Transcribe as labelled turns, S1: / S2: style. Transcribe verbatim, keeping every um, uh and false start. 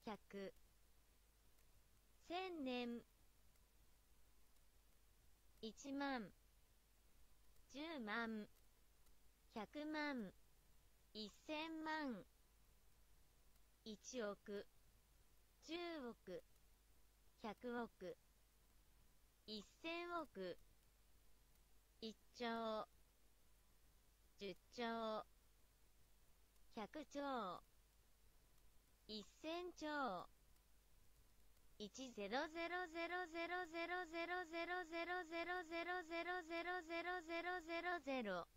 S1: 百、千年、一万、十万、百万、一千万、一億、十億、百億、一千億、一兆、十兆、百兆、一千兆、一ゼロゼロゼロゼロゼロゼロゼロゼロゼロゼロゼロゼロゼロゼロゼロゼロ